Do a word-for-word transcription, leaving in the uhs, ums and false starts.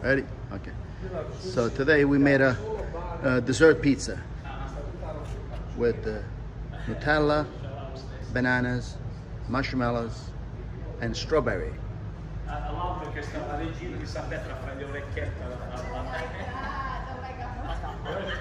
Ready? Okay. So today we made a, a dessert pizza with uh, Nutella, bananas, marshmallows, and strawberry. Tra l'altro che sta la regina di San Pietro a fare le orecchiette alla- alla-